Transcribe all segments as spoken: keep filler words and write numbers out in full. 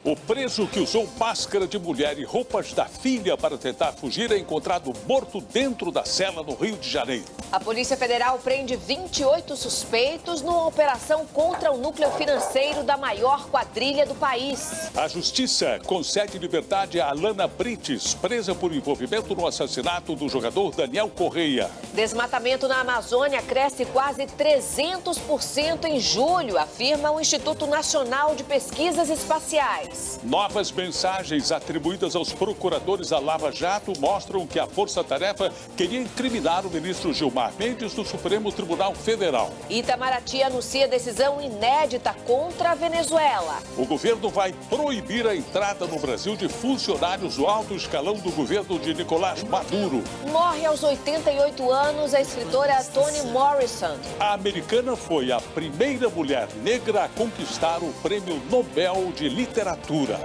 O preso que usou máscara de mulher e roupas da filha para tentar fugir é encontrado morto dentro da cela no Rio de Janeiro. A Polícia Federal prende vinte e oito suspeitos numa operação contra o núcleo financeiro da maior quadrilha do país. A Justiça concede liberdade a Alana Brites, presa por envolvimento no assassinato do jogador Daniel Correia. Desmatamento na Amazônia cresce quase trezentos por cento em julho, afirma o Instituto Nacional de Pesquisas Espaciais. Novas mensagens atribuídas aos procuradores da Lava Jato mostram que a Força Tarefa queria incriminar o ministro Gilmar Mendes do Supremo Tribunal Federal. Itamaraty anuncia decisão inédita contra a Venezuela. O governo vai proibir a entrada no Brasil de funcionários do alto escalão do governo de Nicolás Maduro. Morre aos oitenta e oito anos a escritora Toni Morrison. A americana foi a primeira mulher negra a conquistar o Prêmio Nobel de Literatura.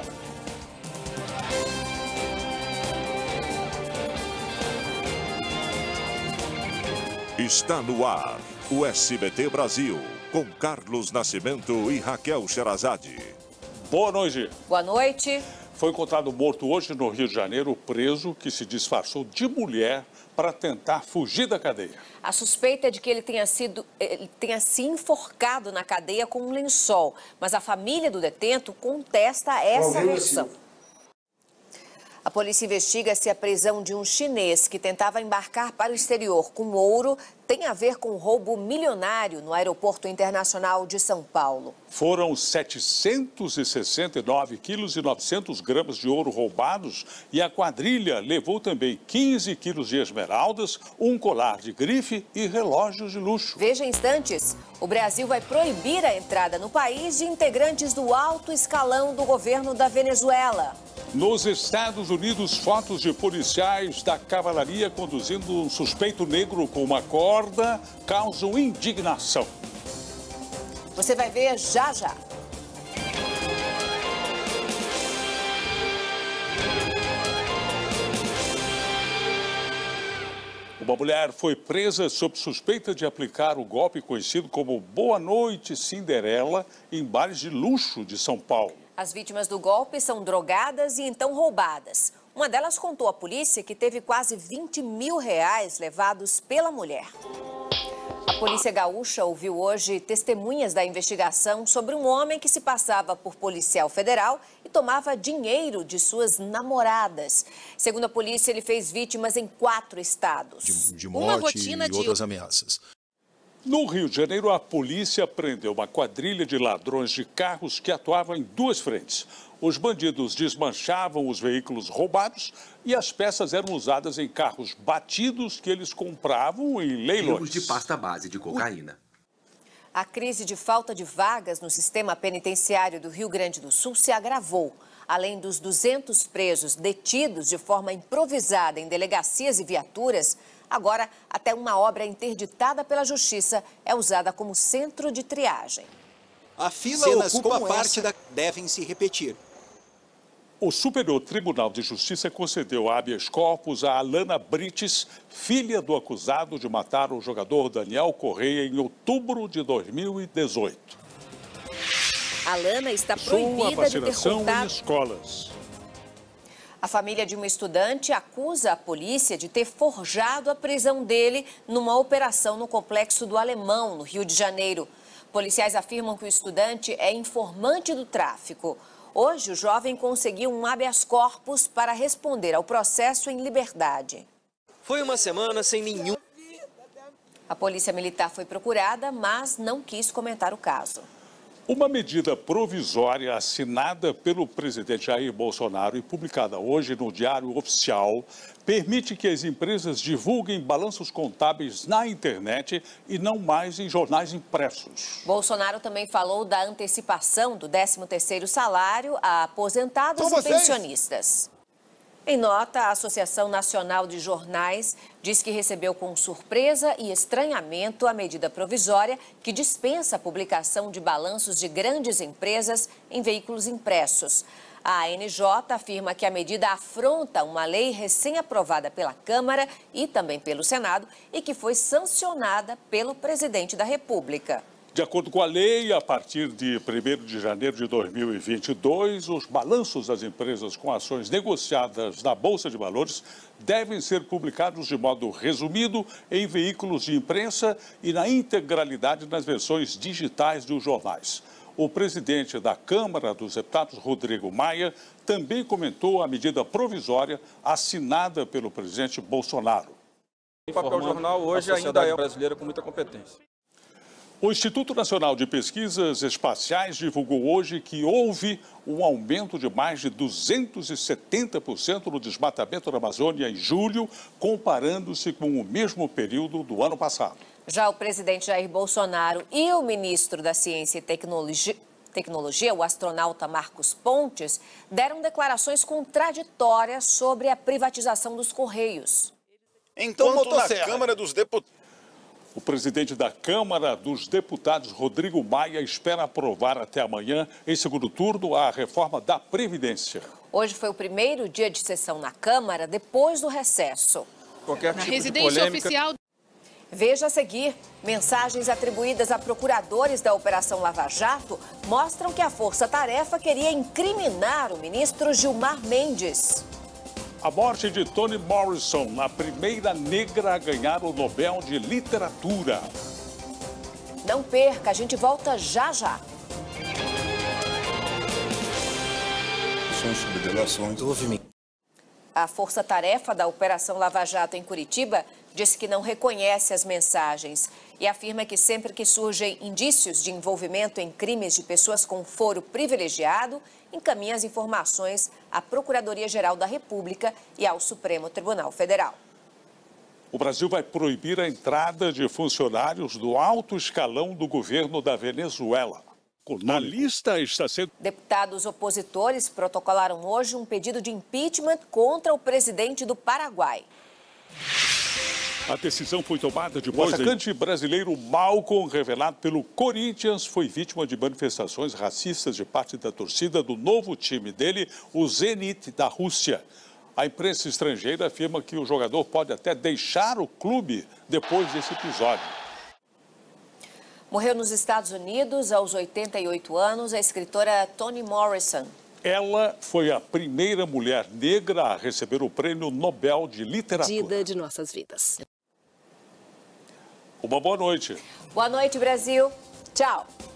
Está no ar o S B T Brasil, com Carlos Nascimento e Raquel Sherazade. Boa noite. Boa noite. Foi encontrado morto hoje no Rio de Janeiro o preso que se disfarçou de mulher para tentar fugir da cadeia. A suspeita é de que ele tenha, sido, ele tenha se enforcado na cadeia com um lençol, mas a família do detento contesta essa versão. A polícia investiga se a prisão de um chinês que tentava embarcar para o exterior com ouro tem a ver com um roubo milionário no Aeroporto Internacional de São Paulo. Foram setecentos e sessenta e nove quilos e novecentos gramas de ouro roubados e a quadrilha levou também quinze quilos de esmeraldas, um colar de grife e relógios de luxo. Veja em instantes, o Brasil vai proibir a entrada no país de integrantes do alto escalão do governo da Venezuela. Nos Estados Unidos, fotos de policiais da cavalaria conduzindo um suspeito negro com uma corda causam indignação. Você vai ver já já. Uma mulher foi presa sob suspeita de aplicar o golpe conhecido como Boa Noite Cinderela em bares de luxo de São Paulo. As vítimas do golpe são drogadas e então roubadas. Uma delas contou à polícia que teve quase vinte mil reais levados pela mulher. A polícia gaúcha ouviu hoje testemunhas da investigação sobre um homem que se passava por policial federal e tomava dinheiro de suas namoradas. Segundo a polícia, ele fez vítimas em quatro estados. De, de morte e de... outras ameaças. No Rio de Janeiro, a polícia prendeu uma quadrilha de ladrões de carros que atuava em duas frentes. Os bandidos desmanchavam os veículos roubados e as peças eram usadas em carros batidos que eles compravam em leilões. De pasta base de cocaína. A crise de falta de vagas no sistema penitenciário do Rio Grande do Sul se agravou. Além dos duzentos presos detidos de forma improvisada em delegacias e viaturas, agora até uma obra interditada pela Justiça é usada como centro de triagem. A fila Cenas ocupa como parte essa da... devem se repetir. O Superior Tribunal de Justiça concedeu habeas corpus a Alana Brites, filha do acusado de matar o jogador Daniel Correia em outubro de dois mil e dezoito. Alana está Sua proibida de ter vacinação contato... em escolas. A família de uma estudante acusa a polícia de ter forjado a prisão dele numa operação no Complexo do Alemão, no Rio de Janeiro. Policiais afirmam que o estudante é informante do tráfico. Hoje, o jovem conseguiu um habeas corpus para responder ao processo em liberdade. Foi uma semana sem nenhum... A polícia militar foi procurada, mas não quis comentar o caso. Uma medida provisória assinada pelo presidente Jair Bolsonaro e publicada hoje no Diário Oficial permite que as empresas divulguem balanços contábeis na internet e não mais em jornais impressos. Bolsonaro também falou da antecipação do décimo terceiro salário a aposentados São e vocês. pensionistas. Em nota, a Associação Nacional de Jornais diz que recebeu com surpresa e estranhamento a medida provisória que dispensa a publicação de balanços de grandes empresas em veículos impressos. A A N J afirma que a medida afronta uma lei recém-aprovada pela Câmara e também pelo Senado e que foi sancionada pelo presidente da República. De acordo com a lei, a partir de primeiro de janeiro de dois mil e vinte e dois, os balanços das empresas com ações negociadas na Bolsa de Valores devem ser publicados de modo resumido em veículos de imprensa e na integralidade nas versões digitais dos jornais. O presidente da Câmara dos Deputados, Rodrigo Maia, também comentou a medida provisória assinada pelo presidente Bolsonaro. O papel jornal hoje ainda é brasileira com muita competência. O Instituto Nacional de Pesquisas Espaciais divulgou hoje que houve um aumento de mais de duzentos e setenta por cento no desmatamento da Amazônia em julho, comparando-se com o mesmo período do ano passado. Já o presidente Jair Bolsonaro e o ministro da Ciência e Tecnologia, Tecnologia, o astronauta Marcos Pontes, deram declarações contraditórias sobre a privatização dos Correios. Enquanto na Câmara dos Deputados... O presidente da Câmara dos Deputados, Rodrigo Maia, espera aprovar até amanhã, em segundo turno, a reforma da Previdência. Hoje foi o primeiro dia de sessão na Câmara depois do recesso. Qualquer Na tipo residência de polêmica... oficial... Veja a seguir, mensagens atribuídas a procuradores da Operação Lava Jato mostram que a Força Tarefa queria incriminar o ministro Gilmar Mendes. A morte de Toni Morrison, a primeira negra a ganhar o Nobel de Literatura. Não perca, a gente volta já já. Sobre delações, houve... A Força Tarefa da Operação Lava Jato em Curitiba disse que não reconhece as mensagens e afirma que sempre que surgem indícios de envolvimento em crimes de pessoas com foro privilegiado, encaminha as informações à Procuradoria-Geral da República e ao Supremo Tribunal Federal. O Brasil vai proibir a entrada de funcionários do alto escalão do governo da Venezuela. A lista está sendo... Deputados opositores protocolaram hoje um pedido de impeachment contra o presidente do Paraguai. A decisão foi tomada depois... O atacante brasileiro Malcom, revelado pelo Corinthians, foi vítima de manifestações racistas de parte da torcida do novo time dele, o Zenit da Rússia. A imprensa estrangeira afirma que o jogador pode até deixar o clube depois desse episódio. Morreu nos Estados Unidos, aos oitenta e oito anos, a escritora Toni Morrison. Ela foi a primeira mulher negra a receber o Prêmio Nobel de Literatura. Vida de nossas vidas. Uma boa noite. Boa noite, Brasil. Tchau.